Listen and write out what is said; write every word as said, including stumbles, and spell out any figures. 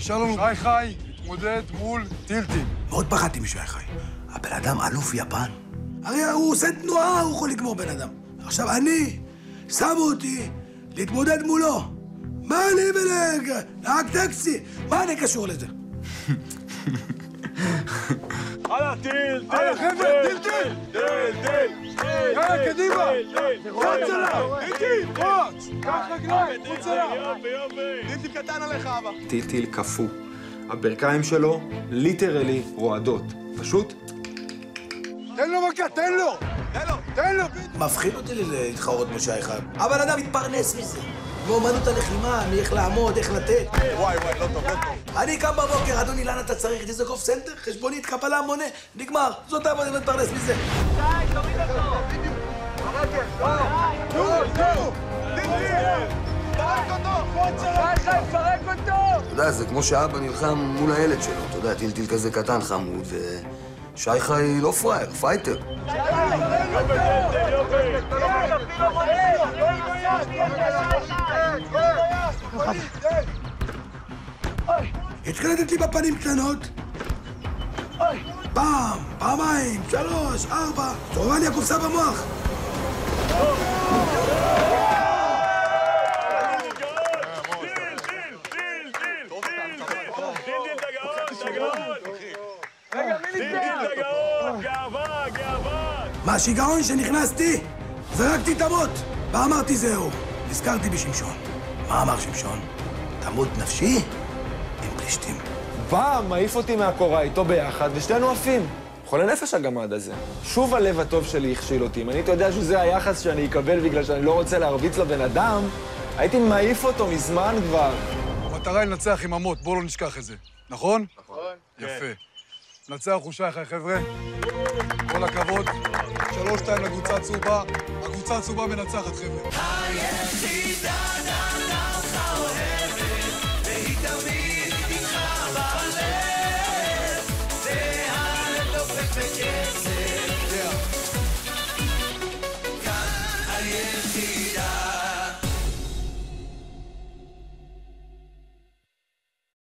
נשאר לנו שי חי, מתמודד מול טילטי. מאוד פחדתי משי חי. הבן אדם אלוף יפן. הרי הוא עושה תנועה, הוא יכול לגמור בן אדם. עכשיו אני, שמו אותי להתמודד מולו. מה אני ולג? נהג טקסי, מה אני קשור לזה? הלאה, טיל, טיל, הלאה, חבר'ה, טיל, טיל, טיל, טיל, יאללה, קדימה, רוץ עליו, טיל, רוץ, קח רגליים, רוץ עליו. טיל טיל קטן עליך, אבא. טיל טיל קפוא. הברכיים שלו ליטרלי רועדות. פשוט. תן לו מכה, תן לו! תן לו, תן לו! מפחיד אותי להתחרות משי חי. אבל אדם מתפרנס מזה. מאומנות הלחימה, מאיך לעמוד, איך לתת. וואי, וואי, לא טוב, לא טוב. אני קם בבוקר, אדוני, לאן אתה צריך? דיזקוף סנטר, חשבונית, קפלה, מונה, נגמר. זאת העבודה, מתפרנס מזה. שי, תוריד אותו! ברקת, נו! נו, נו! טיל, פרק אותו! שי חי, פרק אותו! אתה יודע, זה כמו שאבא נלחם מול הילד שלו. אתה יודע, טיל טיל כזה קטן, חמוד, ושי חי לא פראייר, פייטר. שי חי, פרק אותו! התקלטת לי בפנים קטנות. פעם, פעמיים, שלוש, ארבע. תורבה לי הקופסה במוח. מהשיגעון שנכנסתי, זרקתי את המוט, ואמרתי זהו. נזכרתי בשמשון. מה אמר שמשון? תמות נפשי עם פלישתים. בא, מעיף אותי מהקורה איתו ביחד, ושתינו עפים. חולה נפש הגמד הזה. שוב הלב הטוב שלי הכשיל אותי. אם אני הייתי יודע שזה היחס שאני אקבל בגלל שאני לא רוצה להרביץ לבן אדם, הייתי מעיף אותו מזמן כבר. המטרה היא לנצח עם המוט, בואו לא נשכח את זה. נכון? נכון. יפה. נצח הוא שי חי, חבר'ה. כל הכבוד. שלוש שתיים לקבוצה הצהובה. הקבוצה הצהובה מנצחת, חבר'ה. היחידה נענע לך אוהב